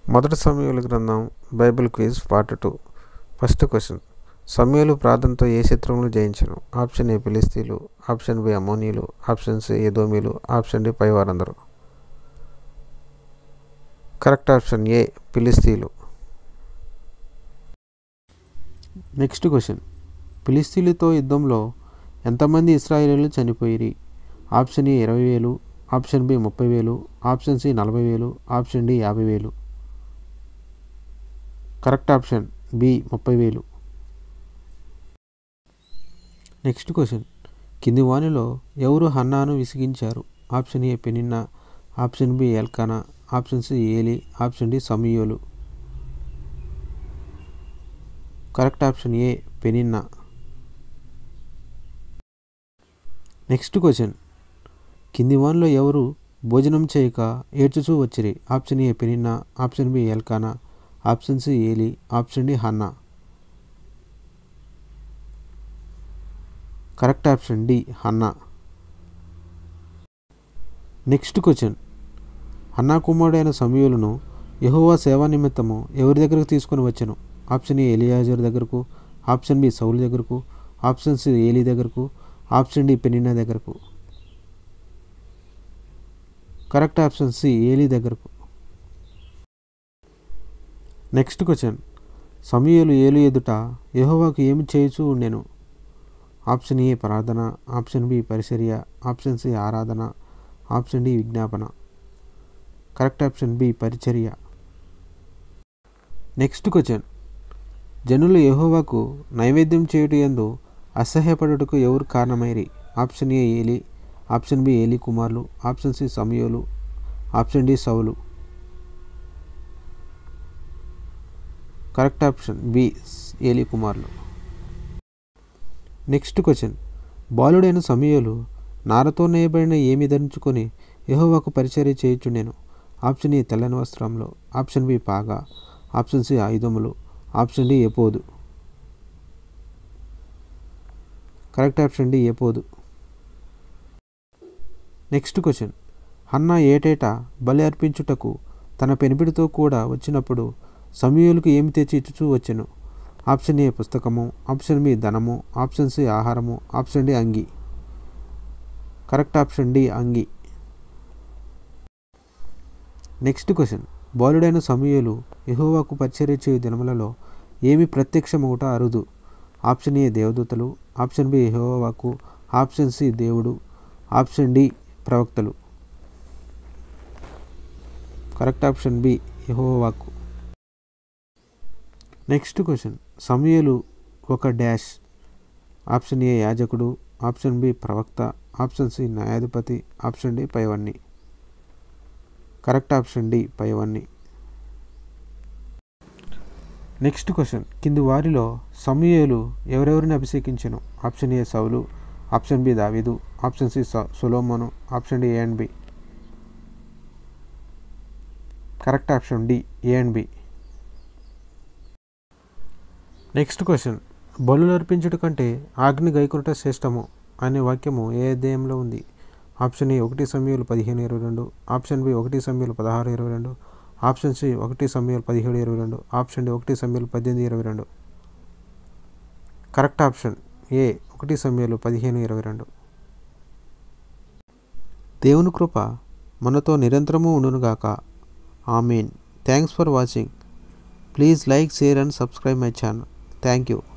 మొదటి సమూయేలు గ్రంథం Bible quiz part 2. First question. Samuel ప్రార్థనతో ఏ శత్రువులను జయించెను? ఆప్షన్ ఏ ఫిలిస్తీన్లు, ఆప్షన్ బి అమ్మోనీయులు, ఆప్షన్ సి ఎదోమీయులు, ఆప్షన్ డి పైవారందరూ. కరెక్ట్ ఆప్షన్ ఏ ఫిలిస్తీన్లు. Next question. ఫిలిస్తీన్లతో యుద్ధంలో ఎంతమంది ఇశ్రాయేలీయులు చనిపోయిరి? Option A 20,000, option B 30,000, option C 40,000, option D 50,000. Correct option B 30,000. Next question. కింది వానిలో ఎవరు హన్నాను విసిగించారు? Option A Peninnah, option B Elkanah, option C Eli, option D Samuel. Correct option A Peninnah. Next question. కింది వానిలో ఎవరు భోజనం చేయక ఏడ్చుచూ వచ్చిరి? Option A Peninnah, option B Elkanah, option C Eli, option D Hannah. Correct option D Hannah. Next question. Hannah కుమారుడైన సమూయేలును యెహోవా సేవా నిమిత్తము ఎవరి దగ్గరకు తీసుకొని వచ్చెను? ఆప్షన్ ఏ ఎలియాజరు దగ్గరకు, ఆప్షన్ బి సౌలు దగ్గరకు, ఆప్షన్ సి ఏలి దగ్గరకు, ఆప్షన్ డి పెనిన్నా దగ్గరకు. కరెక్ట్ ఆప్షన్ సి ఏలి దగ్గరకు. Next question. సమూయేలు ఏలు ఎదుట యెహోవాకు ఏమి చేయుచూ ఉండెను? ఆప్షన్ ఏ ప్రార్థన, ఆప్షన్ బి పరిచర్య, ఆప్షన్ సి ఆరాధన, ఆప్షన్ డి విజ్ఞాపన. కరెక్ట్ ఆప్షన్ బి పరిచర్య. Next question. జనులు యెహోవాకు నైవేద్యం చేయుట యందు అసహ్యపడుటకు ఎవరు కారణమైరి? Option A Eli, option B Eli కుమారులు, option C Samuel, option D Saul. Correct option B Eli కుమారులు. Next question. బాలుడైన సమూయేలు నారతో నేయబడిన ఏమి ధరించుకొని యెహోవాకు పరిచర్య చేయుచుండెను? ఆప్షన్ ఏ తెల్లని వస్త్రంలో, ఆప్షన్ బి పాగా, ఆప్షన్ సి ఆయుధములు, option D ephod. Correct option D ephod. Next question. Hannah ఏటేటా బలి అర్పించుటకు తన పెనిమిటితో కూడా వచ్చినప్పుడు సమూయేలుకు ఏమి తెచ్చి ఇచ్చుచూ వచ్చెను? ఆప్షన్ ఏ పుస్తకము, ఆప్షన్ బి ధనము, ఆప్షన్ సి ఆహారము, ఆప్షన్ డి అంగి. కరెక్ట్ ఆప్షన్ డి అంగి. Next question. బాలుడైన సమూయేలు యెహోవాకు పరిచర్య చేయు దినములలో ఏమి ప్రత్యక్షమవుట అరుదు? ఆప్షన్ ఏ దేవదూతలు, ఆప్షన్ బి యెహోవాకు, ఆప్షన్ సి దేవుడు, ఆప్షన్ డి ప్రవక్తలు. కరెక్ట్ ఆప్షన్ బి యెహోవాకు. Next question. సమూయేలు ఒక డాష్. ఆప్షన్ ఏ యాజకుడు, ఆప్షన్ బి ప్రవక్త, ఆప్షన్ సి న్యాయాధిపతి, ఆప్షన్ డి పైవన్నీ. కరెక్ట్ ఆప్షన్ డి పైవన్నీ. Next question. కింది వారిలో సమూయేలు ఎవరెవరిని అభిషేకించెను? Option A Saul, option B దావీదు, option C Solomon, option D A and B. Correct option D A and B. Next question. బలులు అర్పించుట కంటే ఆజ్ఞ గైకొనుట శ్రేష్టము అనే వాక్యము ఏ అధ్యాయంలో ఉంది? Option A 1 Samuel 15:22, option B 1 Samuel 16:22, option C 1 Samuel 17:22, option D 1 Samuel 18:22. Correct option A 1 Samuel 15:22. దేవుని కృప మనతో నిరంతరము ఉండునుగాక. Amen. Thanks for watching. Please like, share and subscribe my channel. Thank you.